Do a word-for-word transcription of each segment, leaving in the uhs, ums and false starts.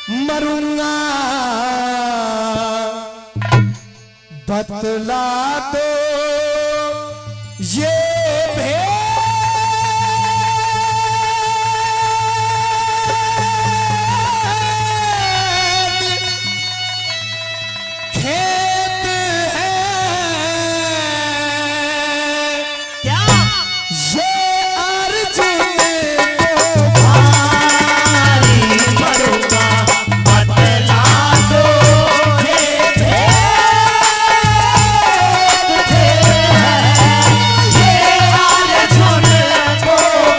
मरूंगा बतला दो ये भेद खेत है क्या ये अर्जुन को भारी मरूंगा बतला दो ये भेद ये अर्जुन को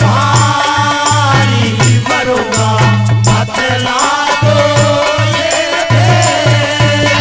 भारी मरूंगा बतला दो ये भेद।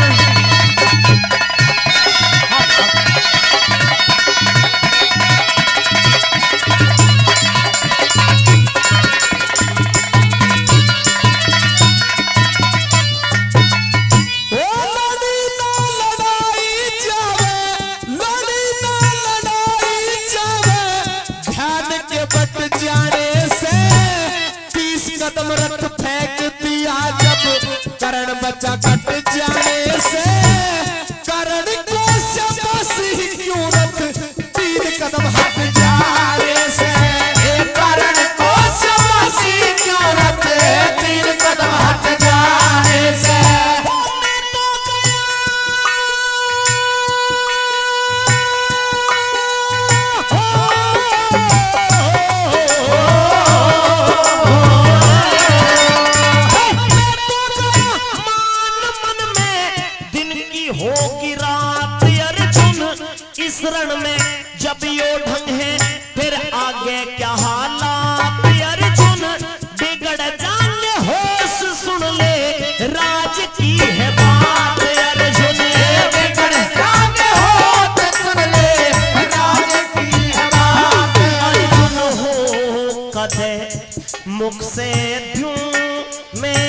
कदम रथ फेंक दिया जब करण बचा कट जाने से करण को शाबाशी क्यों रथ तीन कदम हट जाने से करण को शाबाशी क्यों रथ तीन कदम हट जाने से होगी रात अर्जुन इस रण में जब यो ढंग है फिर आगे क्या हालात अर्जुन बिगड़ जाने होश सुन ले राज की है बात अर्जुन बिगड़ जाने होश सुन ले राज की है बात अर्जुन हो कदे मुख से ध्यूं में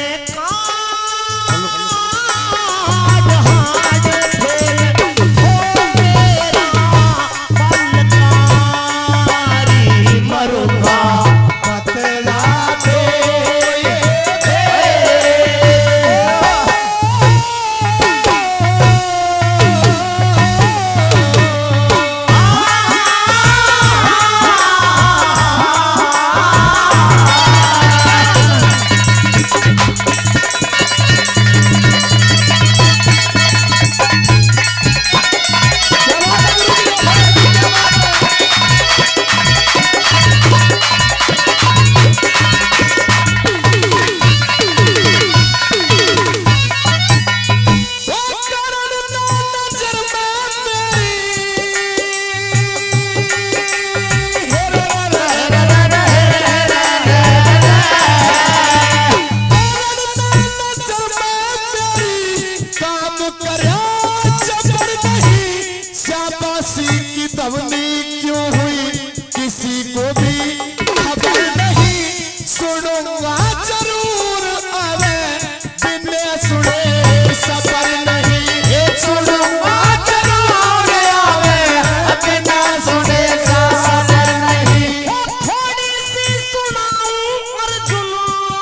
क्यों हुई किसी को भी खबर नहीं सुनूंगा जरूर आवे बिना सुने सबर नहीं सुनूंगा जरूर आवे बिना सुने सबर नहीं थोड़ी सी सुनाऊं अर्जुन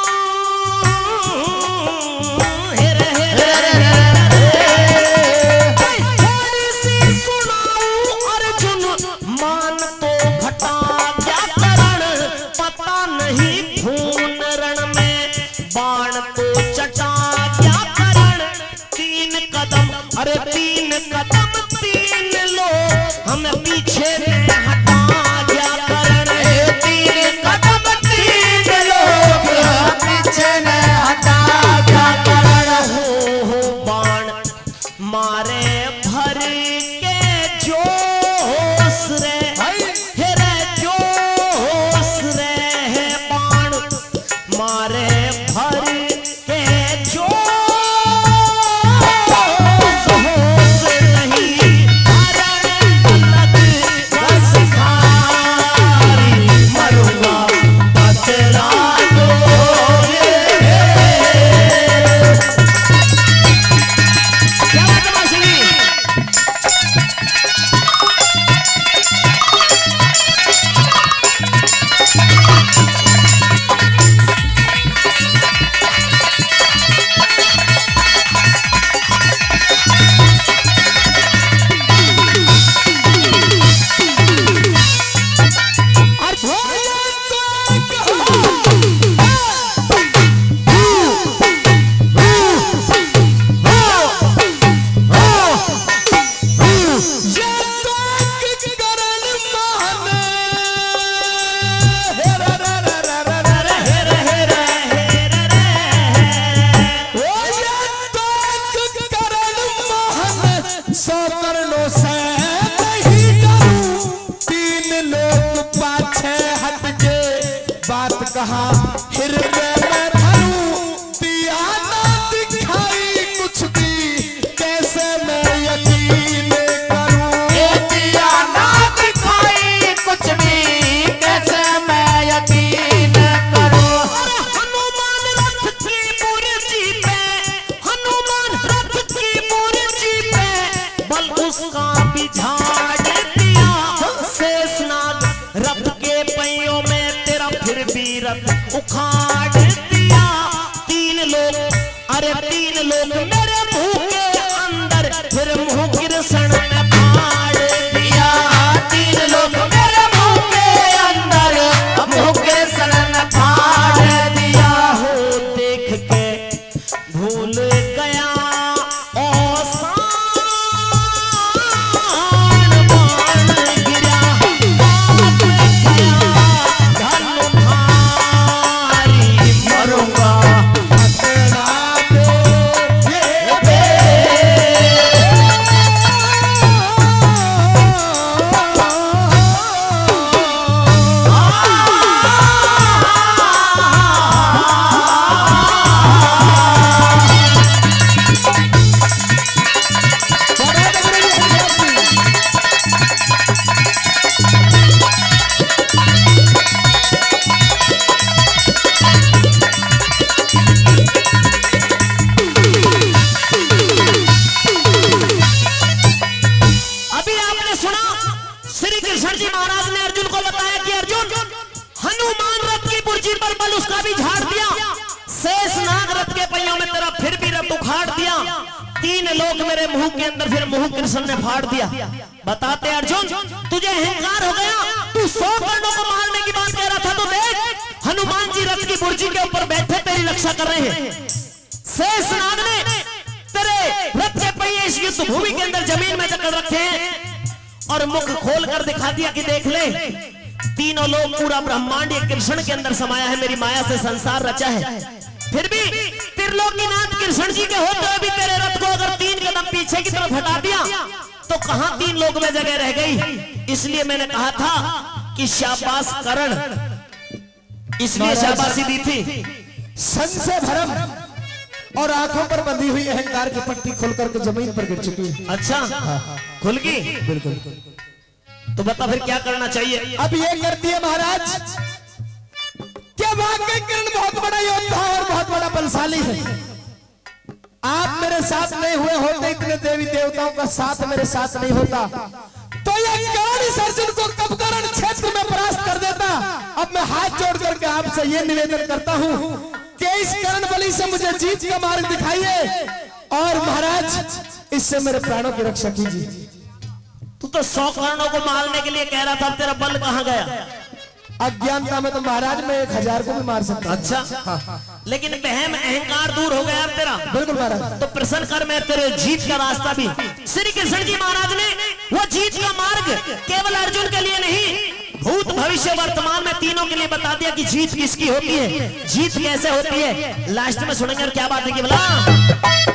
हेरे थोड़ी सी सुनाऊं अर्जुन मान तो घटा क्या करण पता नहीं खून रण में बाण तो चटा क्या करण तीन कदम अरे तीन कदम तीन लो हम पीछे में हटा क्या करण तीन कदम तीन लोग पीछे में हटा क्या करण हो हो बाण मारे भर के जोश रे हेरे जोश रे है बाण मारे भर के जोश होश उखाड़ दिया। तीन लोग, अरे तीन लोग मेरे मुंह के अंदर, फिर मुंह कृष्ण ने फाड़ दिया। तीन लोग मेरे मुंह के अंदर, मुंह कृष्ण ने फाड़ दिया। हो देख के भूल गया तीन लोग मेरे मुंह के अंदर, फिर मुंह कृष्ण ने फाड़ दिया। बताते अर्जुन, तुझे अहंकार हो गया, तू सौ कर्णों को मारने की बात कह रहा था, तो देख हनुमान जी रथ की बुर्जी के ऊपर बैठे तेरी रक्षा कर रहे हैं। शेषनाग ने तेरे रथ के पहिए इस युद्ध भूमि के अंदर जमीन में जकड़ रखे हैं और मुख खोल कर दिखा दिया कि देख ले, तीनों लोग, पूरा ब्रह्मांड ये कृष्ण के अंदर समाया है, मेरी माया से संसार रचा है। फिर भी त्रिलोकीनाथ कृष्ण जी के होते हुए भी तेरे रथ को अगर तीन कदम पीछे की तरफ हटा दिया तो कहां तीन लोग में जगह रह गई। इसलिए मैंने कहा था कि शाबाश करण, इसलिए शाबाशी दी थी। सन से भरम और आंखों पर बंधी हुई अहंकार की पट्टी खोलकर के जमीन पर गिर चुकी है। अच्छा, खुल गई? बिल्कुल। तो बता फिर क्या करना चाहिए? अब ये करती है महाराज, क्या वाकई किरण बहुत बड़ा योद्धा और बहुत बड़ा बलशाली है। आप मेरे साथ नहीं हुए होते, इतने देवी देवताओं का साथ मेरे साथ नहीं होता, तो ये करण इस अर्जुन को कब करण क्षेत्र में परास्त कर देता। अब मैं हाथ जोड़ करके आपसे ये निवेदन करता हूँ कि इस करण बलि से मुझे जीत का मार्ग दिखाइए और महाराज इससे मेरे प्राणों की रक्षा कीजिए। तू तो सौ कर्णों को मारने के लिए कह रहा था, तेरा बल कहाँ गया? अज्ञानता में तो महाराज मैं एक हजार को भी मार सकता। अच्छा, हाँ। लेकिन बहम अहंकार दूर हो गया तेरा। बिल्कुल महाराज। तो प्रसन्न कर, मैं तेरे जीत का रास्ता भी, श्री कृष्ण जी महाराज ने वो जीत का मार्ग केवल अर्जुन के लिए नहीं, भूत भविष्य वर्तमान में तीनों के लिए बता दिया कि जीत किसकी होती है, जीत कैसे होती है। लास्ट में सुनेंगे और क्या बात है कि बोला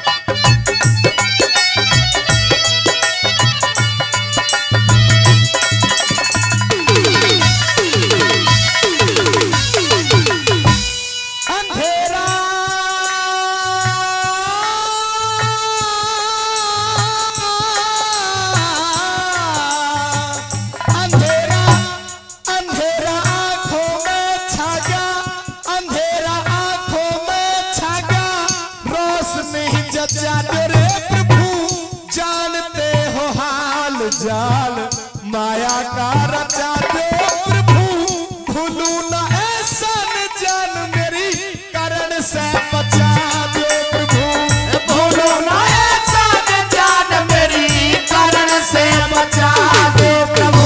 जाल माया का रचा दो प्रभु, भूलू न ऐसा न जान मेरी करण से बचा दो प्रभु, भूलू न ऐसा न जान मेरी करण से बचा दो प्रभु।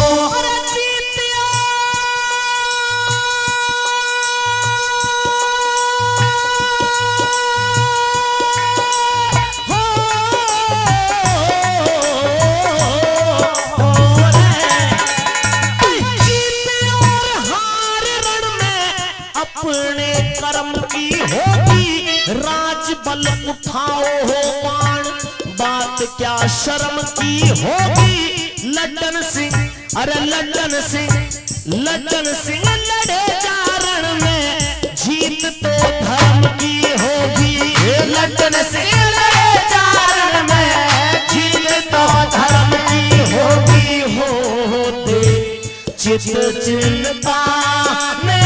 बल उठाओ हो बाण, बात क्या शर्म की होगी। लड्डन सिंह, अरे लड्डन सिंह, लड्डन सिंह लड़े चारण में, जीत तो धर्म की होगी। लड्डन सिंह लड़े चारण में, जीत तो धर्म की होगी। होते चित चिंता में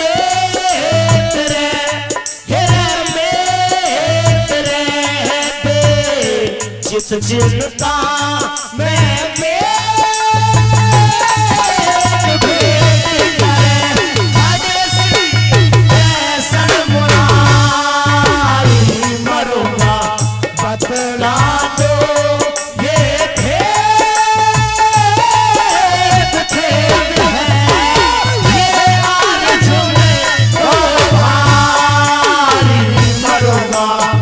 चिंता में होगा।